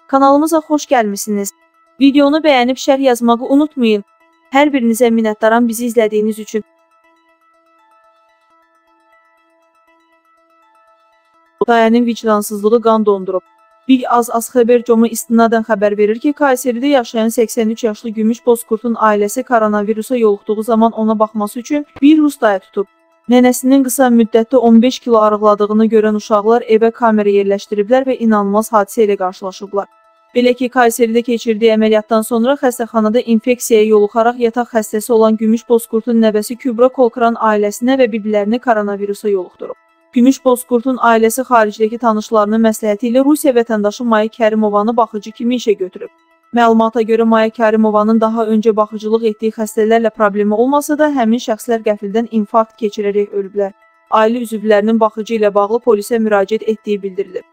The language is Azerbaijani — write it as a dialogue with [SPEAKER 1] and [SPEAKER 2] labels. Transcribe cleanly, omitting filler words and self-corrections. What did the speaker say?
[SPEAKER 1] Kanalımıza xoş gəlmisiniz. Videonu bəyənib şərh yazmağı unutmayın. Hər birinizə minnətdaram bizi izlədiyiniz üçün. Dayanın vicdansızlığı qan dondurub. Bir az xəbər.com istinadən xəbər verir ki, Kayseridə yaşayan 83 yaşlı Gümüş Bozkurtun ailəsi koronavirusa yoluxduğu zaman ona baxması üçün bir rus dayı tutub. Nənəsinin qısa müddətdə 15 kilo arıqladığını görən uşaqlar evə kamera yerləşdiriblər və inanılmaz hadisə ilə qarşılaşıblar. Belə ki, Kayseridə keçirdiyi əməliyyatdan sonra xəstəxanada infeksiyaya yoluxaraq yataq xəstəsi olan Gümüş Bozkurtun nəvəsi Kübra Kolkran ailəsinə və bibilərini koronavirusa yoluxdurub. Gümüş Bozkurtun ailəsi xaricdəki tanışlarının məsləhəti ilə Rusiya vətəndaşı Maya Kərimovanı baxıcı kimi işə götürüb. Məlumata görə Maya Kərimovanın daha öncə baxıcılıq etdiyi xəstələrlə problemi olmasa da, həmin şəxslər qəfildən infarkt keçirərək ölüblər. Ailə üzvlərinin baxıcı ilə bağlı polisə müraciət etdiyi bildirilib.